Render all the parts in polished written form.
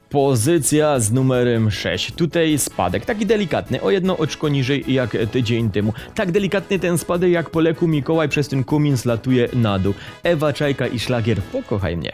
Pozycja z numerem 6. Tutaj spadek, taki delikatny, o jedno oczko niżej jak tydzień temu. Tak delikatny ten spadek jak po leku Mikołaj przez ten komin zlatuje na dół. Ewa Czajka i szlagier Pokochaj mnie.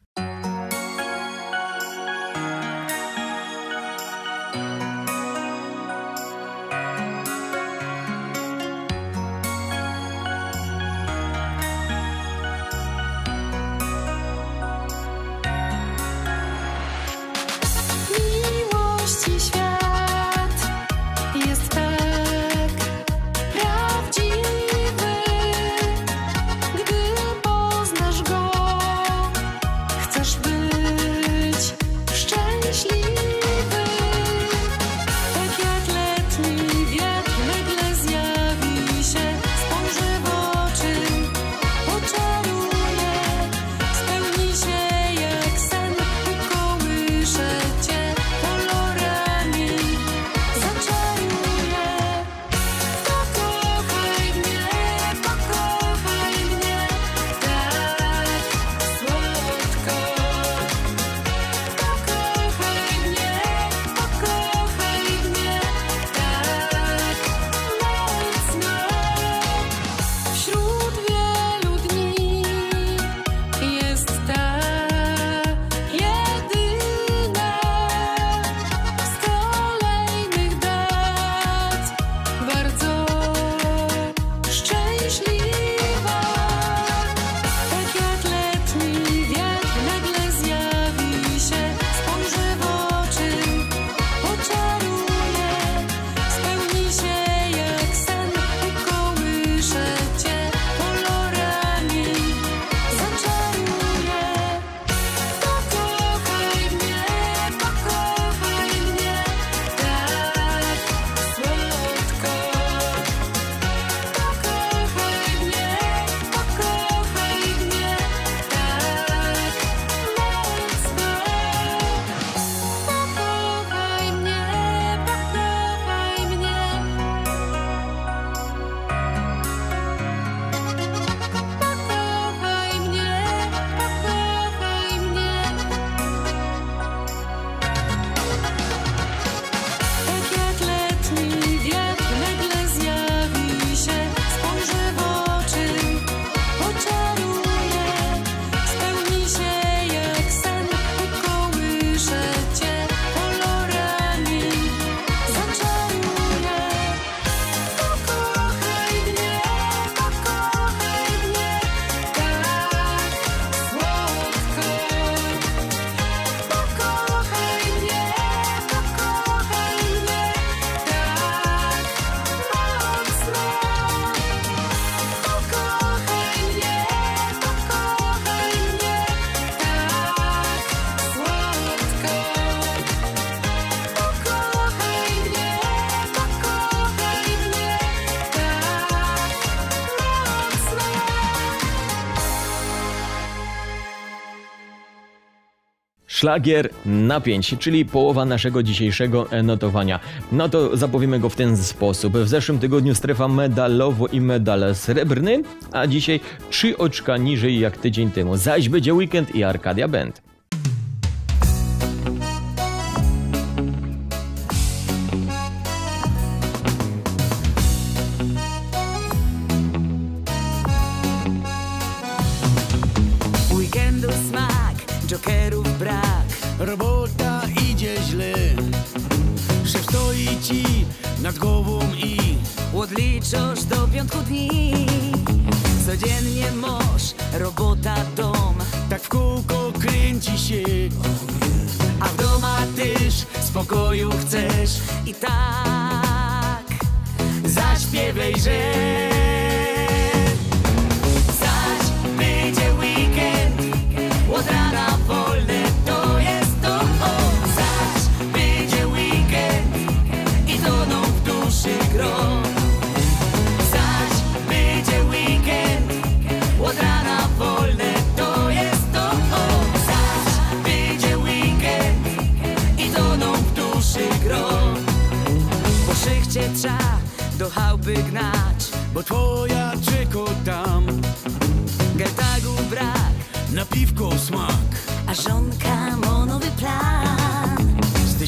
Szlagier na 5, czyli połowa naszego dzisiejszego notowania. No to zapowiemy go w ten sposób. W zeszłym tygodniu strefa medalowo i medal srebrny, a dzisiaj 3 oczka niżej jak tydzień temu. Zaś będzie Weekend i Arcadia Band. Weekendu smak, jokerów brak. Robota idzie źle. Szef stoi ci nad głową i Odliczasz do piątku dni. Codziennie masz robota, dom. tak w kółko kręci się. A w doma też spokoju chcesz. I tak zaśpiewaj, że zaś będzie weekend, od rana wolne to jest to. Zaś będzie weekend i toną w duszy gro. Zaś będzie weekend, od rana wolne to jest to. Zaś będzie weekend i toną w duszy gro. Po szychcie trza do chałupy gnać, bo twoja czeko tam. Geltagu brak, Na piwko smak. a żonka ma nowy plan.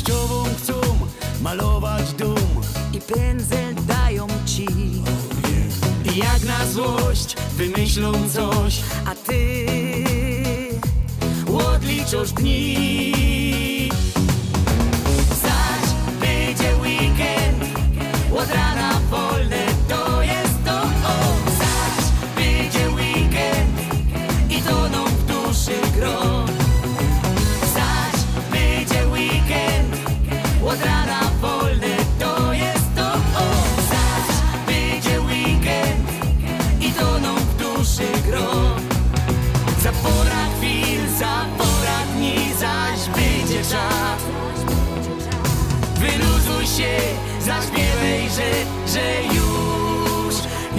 częściową chcą malować dom. I pędzel dają ci, I jak na złość wymyślą coś, a ty odliczasz dni. zaś będzie weekend, od rana wolne to jest to. O, zaś będzie weekend i toną w duszy gro. Zaś będzie weekend, od rana wolne to jest to. O, zaś będzie weekend i toną w duszy gro. Zapora chwil, zapora dni, zaś będzie czas. Wyluzuj się, zaśpiewaj, że już.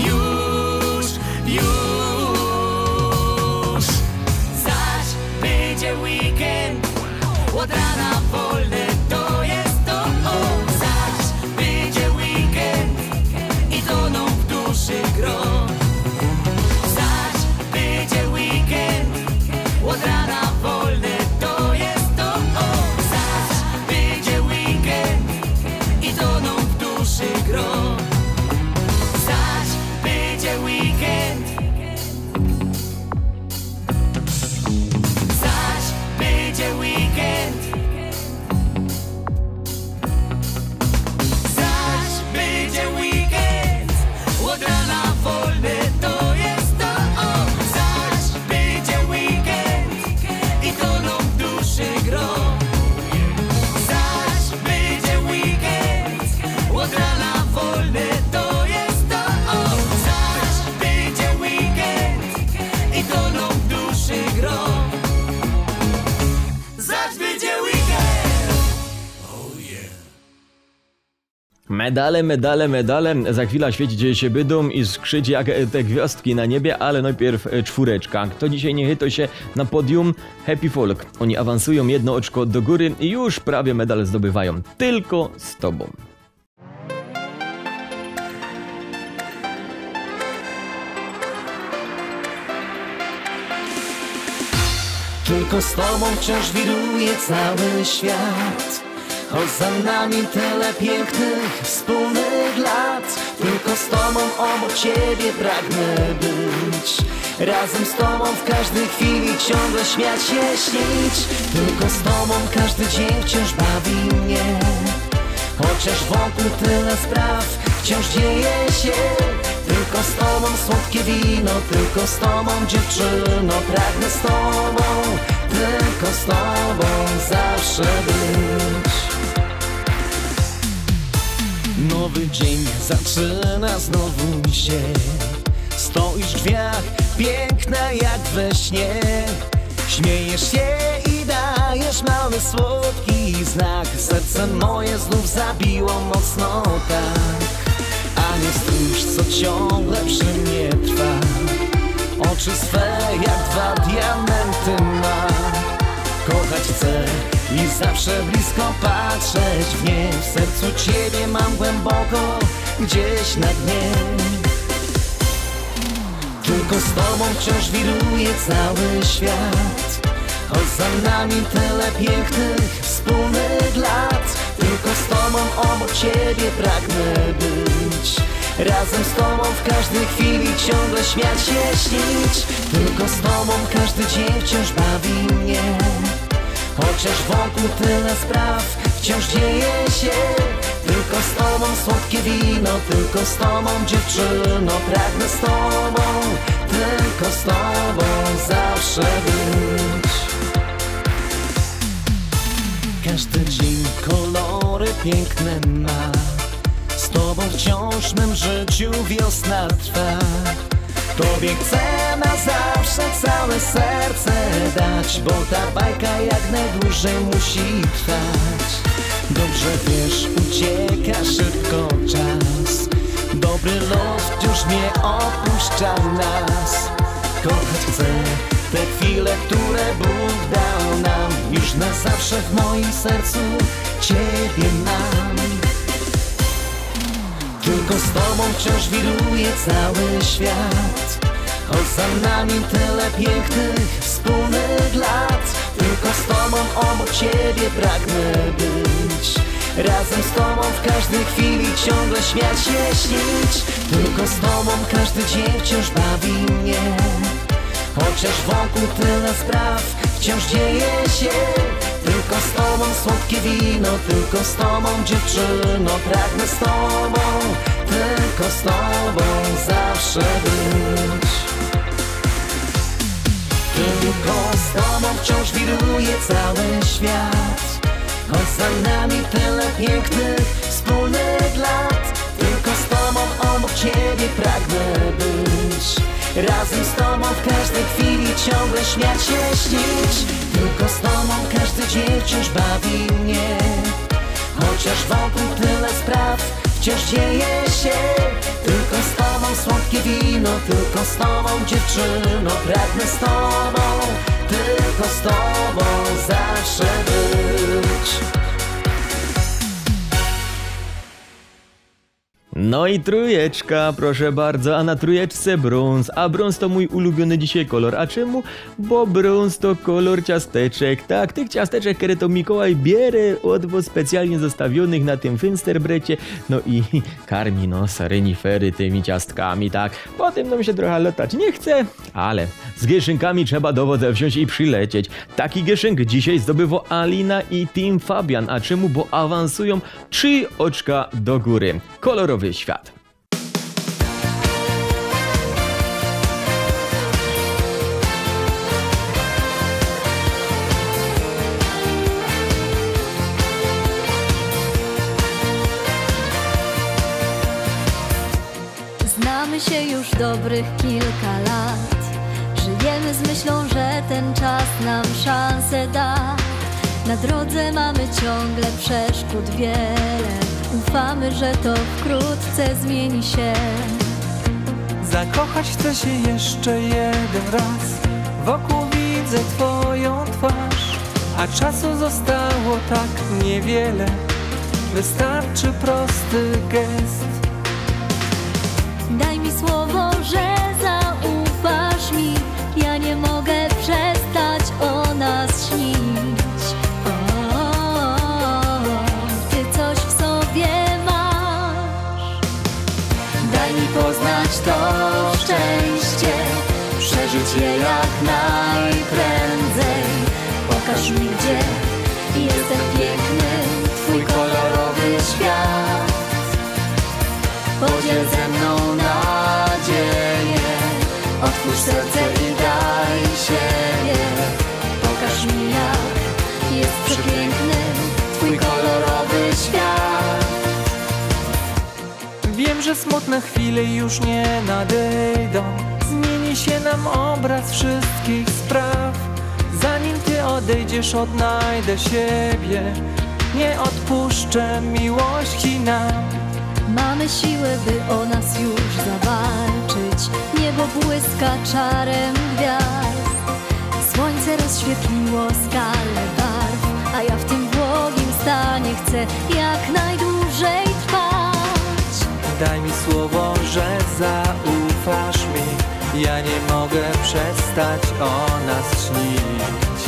Zaś będzie weekend, od rana wolne to jest to. O, zaś będzie weekend i toną w duszy gro. Zaś będzie weekend, od rana wolne to jest to. O, zaś będzie weekend i toną w duszy gro. Zaś będzie weekend. Zaś będzie weekend. Zaś będzie weekend, od rana wolne to jest to. O, zaś będzie weekend i toną w duszy gro. Zaś będzie weekend, od rana wolne to jest to. O, zaś będzie weekend i toną w duszy gro. Zaś będzie weekend. Medale, medale, medale. Za chwilę świecicie się bydą i skrzyć jak te gwiazdki na niebie, ale najpierw czwóreczka. Kto dzisiaj nie chyto się na podium? Happy Folk. Oni awansują jedno oczko do góry i już prawie medal zdobywają. Tylko z tobą. Tylko z tobą wciąż wiruje cały świat. Choć za nami tyle pięknych, wspólnych lat. Tylko z tobą obok ciebie pragnę być. Razem z tobą w każdej chwili ciągle śmiać się, śnić. Tylko z tobą każdy dzień wciąż bawi mnie. Chociaż wokół tyle spraw wciąż dzieje się. Tylko z tobą słodkie wino, tylko z tobą dziewczyno. Pragnę z tobą, tylko z tobą zawsze być. Nowy dzień zaczyna znowu się. Stoisz w drzwiach, piękna jak we śnie. Śmiejesz się i dajesz mały słodki znak. Serce moje znów zabiło mocno tak. A nie stróż, co ciągle przy mnie trwa. Oczy swe jak dwa diamenty ma. Kochać chcę i zawsze blisko patrzeć w nie. W sercu ciebie mam głęboko, gdzieś na dnie. Tylko z tobą wciąż wiruje cały świat. Choć za nami tyle pięknych, wspólnych lat. Tylko z tobą obok ciebie pragnę być. Razem z tobą w każdej chwili ciągle śmiać się, śnić. Tylko z tobą każdy dzień wciąż bawi mnie. Chociaż wokół tyle spraw wciąż dzieje się. Tylko z tobą słodkie wino, tylko z tobą dziewczyno. Pragnę z tobą, tylko z tobą zawsze być. Każdy dzień kolory piękne ma. Z tobą wciąż w mym życiu wiosna trwa. Tobie chcę na zawsze całe serce dać, bo ta bajka jak najdłużej musi trwać. Dobrze wiesz, ucieka szybko czas. Dobry los wciąż nie opuszcza nas. Kochać chcę te chwile, które Bóg dał nam. Już na zawsze w moim sercu ciebie mam. Tylko z tobą wciąż wiruje cały świat. Choć za nami tyle pięknych, wspólnych lat. Tylko z tobą obok ciebie pragnę być. Razem z tobą w każdej chwili ciągle śmiać się, śnić. Tylko z tobą każdy dzień wciąż bawi mnie. Chociaż wokół tyle spraw wciąż dzieje się. Tylko z tobą słodkie wino, tylko z tobą dziewczyno. Pragnę z tobą, tylko z tobą zawsze być. Tylko z tobą wciąż wiruje cały świat. Choć za nami tyle pięknych wspólnych lat. Tylko z tobą obok ciebie pragnę być. Razem z tobą w każdej chwili ciągle śmiać się, śnić. Tylko z tobą każdy dzień wciąż bawi mnie. Chociaż wokół tyle spraw wciąż dzieje się. Tylko z tobą słodkie wino, tylko z tobą dziewczyno. Pragnę z tobą, tylko z tobą zawsze być. No i trójeczka, proszę bardzo, a na trójeczce brąz, a brąz to mój ulubiony dzisiaj kolor. A czemu? Bo brąz to kolor ciasteczek, tak, tych ciasteczek, które to Mikołaj bierze od was specjalnie zostawionych na tym Finsterbrecie, no i karmi nos renifery tymi ciastkami, tak. Potem nam się trochę latać nie chce, ale z gieszynkami trzeba do wodza wziąć i przylecieć. Taki gieszynk dzisiaj zdobywa Alina i Team Fabian, a czemu? Bo awansują 3 oczka do góry. Kolorowy świat. Znamy się już dobrych kilka lat. Żyjemy z myślą, że ten czas nam szansę da. Na drodze mamy ciągle przeszkód wiele. Ufamy, że to wkrótce zmieni się. Zakochać chcę się jeszcze jeden raz. Wokół widzę twoją twarz, a czasu zostało tak niewiele. Wystarczy prosty gest. Daj mi słowo, że zaufasz mi. Ja nie mogę przestać o nas śnić. Ty coś w sobie masz. Daj mi poznać to szczęście, przeżyć je jak najprędzej. Pokaż mi, gdzie jest ten piękny, twój kolorowy świat. Podziel ze mną nadzieję, otwórz serce i daj siebie. Pokaż mi, jak jest przepiękny twój kolorowy świat. Wiem, że smutne chwile już nie nadejdą. Zmieni się nam obraz wszystkich spraw. Zanim ty odejdziesz, odnajdę siebie. Nie odpuszczę miłości nam. Mamy siłę, by o nas już zawalczyć. Niebo błyska czarem gwiazd. Słońce rozświetliło skalę barw, a ja w tym błogim stanie chcę jak najdłużej trwać. Daj mi słowo, że zaufasz mi. Ja nie mogę przestać o nas śnić.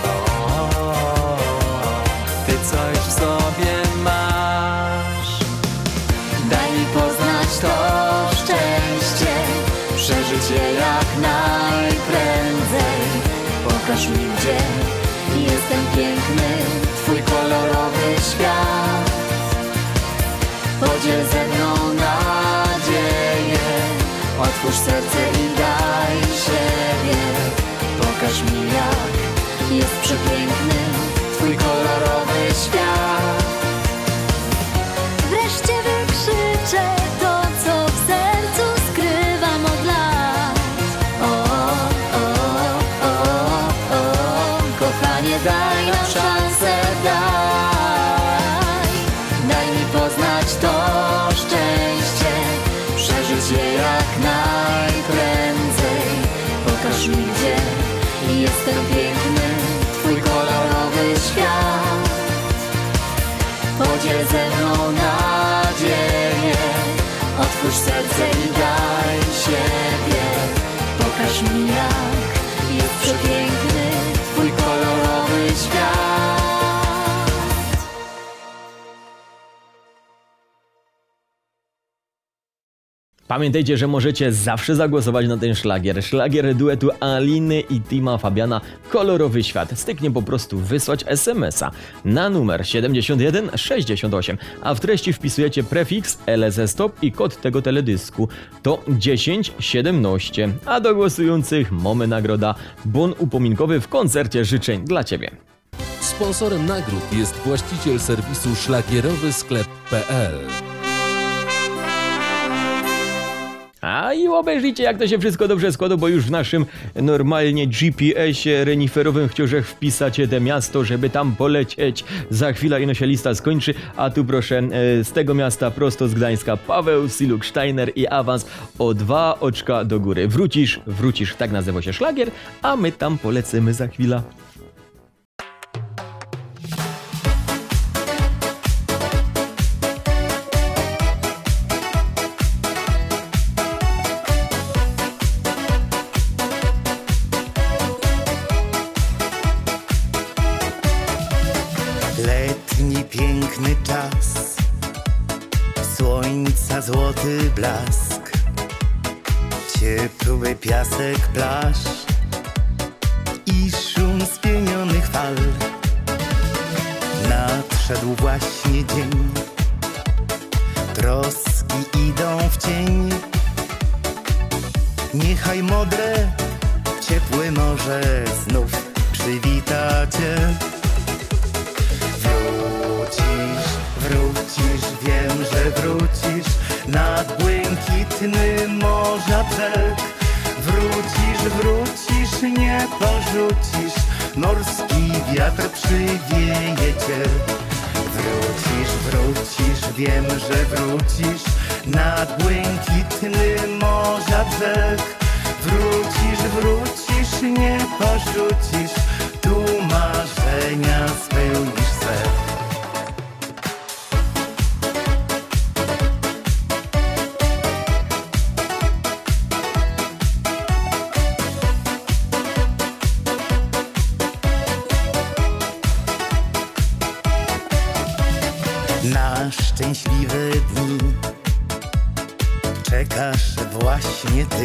Ty coś w sobie masz. Daj mi poznać to szczęście, przeżyć je jak najprędzej. Pokaż mi, gdzie jest ten piękny Twój kolorowy świat. podziel ze mną Nadzieję, otwórz serce i daj siebie. Pokaż mi, jak jest przepiękny Twój kolorowy świat. Wreszcie wykrzyczę to, co w sercu skrywam od lat. Kochanie, daj nam szansę, daj mi poznać to szczęście, przeżyć je jak najprędzej. Pokaż mi, gdzie jest ten piękny twój kolorowy świat. Podziel ze mną nadzieję, otwórz serce i daj siebie. Pokaż mi, jak jest przepiękny twój kolorowy świat. Pamiętajcie, że możecie zawsze zagłosować na ten szlagier. Szlagier duetu Aliny i Tima Fabiana Kolorowy Świat. Styknie po prostu wysłać SMS-a na numer 7168, a w treści wpisujecie prefiks LS Stop i kod tego teledysku to 1017. A do głosujących mamy nagroda bon upominkowy w koncercie życzeń dla Ciebie. Sponsorem nagród jest właściciel serwisu szlagierowysklep.pl. A i obejrzyjcie, jak to się wszystko dobrze składa, bo już w naszym normalnie GPS-ie reniferowym chciałże wpisacie te miasto, żeby tam polecieć. Za chwilę ino się lista skończy, a tu proszę z tego miasta prosto z Gdańska Paweł Siluk-Steiner i awans o 2 oczka do góry. Wrócisz, tak nazywa się szlagier, a my tam polecimy za chwilę. Letni piękny czas, słońca złoty blask, ciepły piasek plaż i szum spienionych fal. Nadszedł właśnie dzień, troski idą w cień. Niechaj modre, ciepłe morze znów przywita cię. Wrócisz, wiem, że wrócisz nad błękitny morza brzeg. Wrócisz, nie porzucisz, morski wiatr przywieje cię. Wrócisz, wiem, że wrócisz nad błękitny morza brzeg. Wrócisz, nie porzucisz, tu marzenia spełnisz swe. Na szczęśliwe dni czekasz właśnie ty,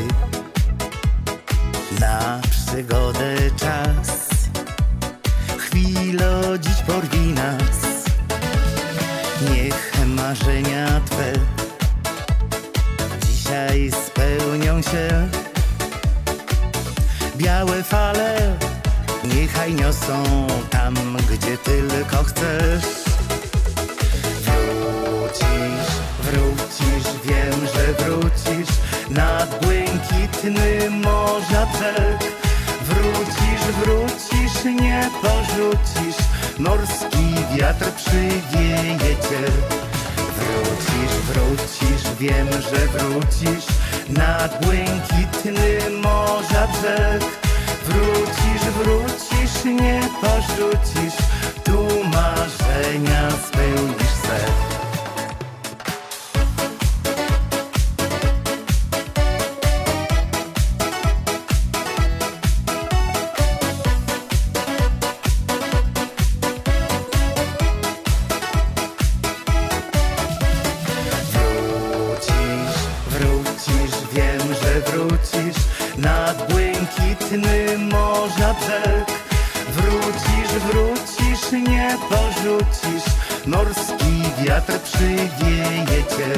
na przygodę czas, chwilo dziś porwij nas. Niech marzenia twe dzisiaj spełnią się. Białe fale niechaj niosą tam, gdzie tylko chcesz. Wrócisz, wiem, że wrócisz nad błękitny morza brzeg. Wrócisz, nie porzucisz, morski wiatr przywieje cię. Wrócisz, wiem, że wrócisz nad błękitny morza brzeg. Wrócisz, nie porzucisz, tu marzenia spełnisz se. Wrócisz nad błękitny morza brzeg. Wrócisz, nie porzucisz, morski wiatr przywieje cię.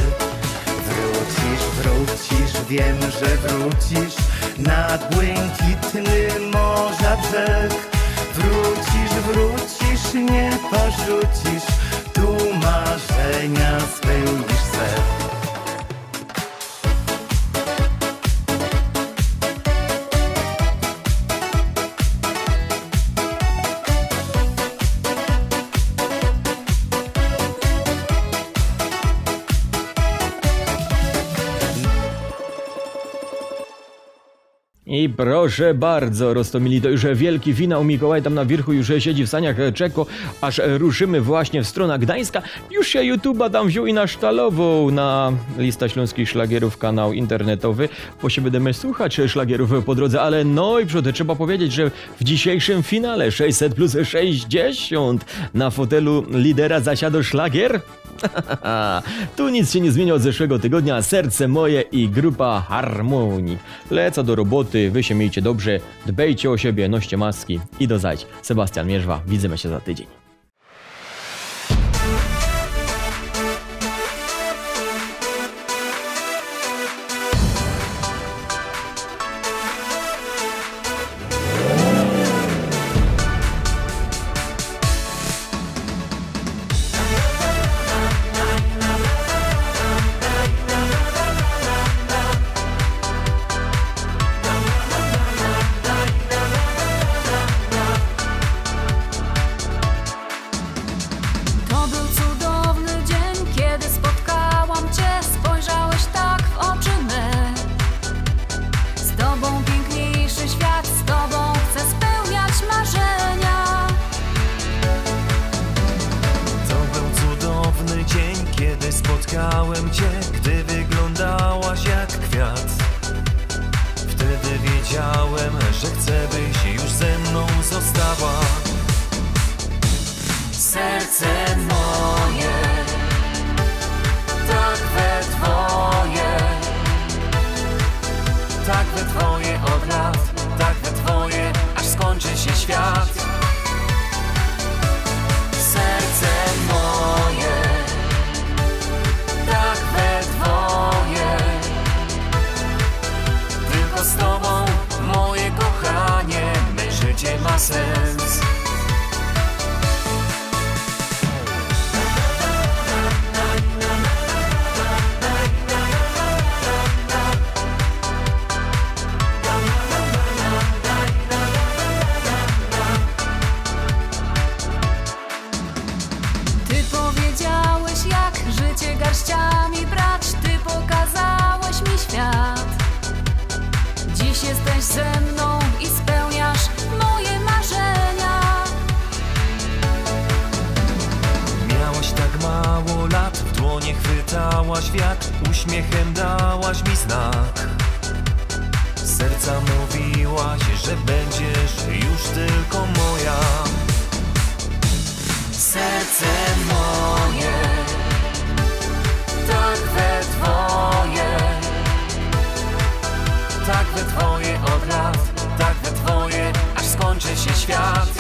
Wrócisz, wiem, że wrócisz nad błękitny morza brzeg. Wrócisz, nie porzucisz, tu marzenia spełnisz se. I proszę bardzo, Rostomili, to już wielki finał. Mikołaj tam na wierchu już siedzi w saniach, czeko, aż ruszymy właśnie w stronę Gdańska. Już się YouTube'a tam wziął i nasztalował na lista śląskich szlagierów, kanał internetowy, bo się będziemy słuchać szlagierów po drodze, ale no i przód, trzeba powiedzieć, że w dzisiejszym finale 600 plus 60 na fotelu lidera zasiadł szlagier. Tu nic się nie zmienia od zeszłego tygodnia. Serce moje i grupa Harmonii. Lecę do roboty, wy się miejcie dobrze, dbejcie o siebie, noście maski i do zajść. Sebastian Mierzwa, widzimy się za tydzień. To był cudowny dzień, kiedy spotkałam Cię. Spojrzałeś tak w oczy me. Z Tobą piękniejszy świat, z Tobą chcę spełniać marzenia. To był cudowny dzień, kiedy spotkałem Cię, gdy wyglądałaś jak kwiat. Wtedy wiedziałem, że chcę, byś już ze mną została. Serce moje, tak we Twoje, Tak we Twoje od lat, tak we Twoje, aż skończy się świat. serce moje, tak we Twoje. Tylko z Tobą, moje kochanie, me życie ma sens. Ty powiedziałeś, jak życie garściami brać. Ty pokazałeś mi świat. Dziś jesteś ze mną i spełniasz moje marzenia. Miałaś tak mało lat, w dłonie chwytałaś wiatr, uśmiechem dałaś mi znak. Z serca mówiłaś, że będziesz już tylko moja. Serce moje, tak we Twoje. Tak we Twoje od lat, tak we Twoje, aż skończy się świat.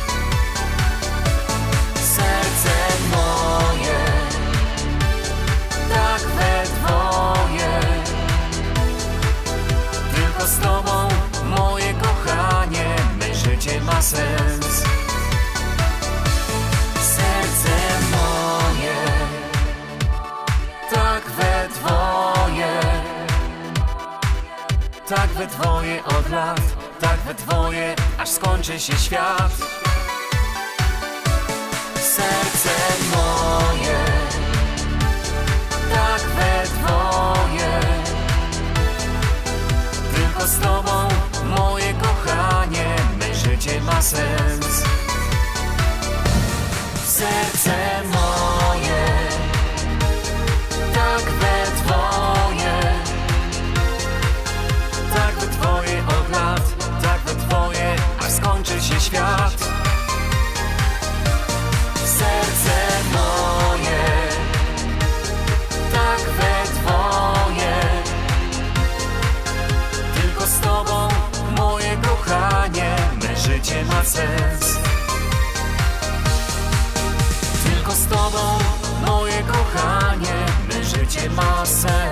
Serce moje, tak we Twoje. Tylko z Tobą, moje kochanie, me życie ma sens. Serce moje, tak we Twoje. Tak we Twoje od lat, tak we Twoje, aż skończy się świat. Serce moje, tak we Twoje. Tylko z Tobą, moje kochanie, me życie ma sens. Serce moje, tak we Twoje. Tak we Twoje od lat, tak we Twoje, aż skończy się świat. Serce moje, tak we Twoje. Tylko z Tobą, moje kochanie, me życie ma sens. Tylko z Tobą, moje kochanie, me życie ma sens.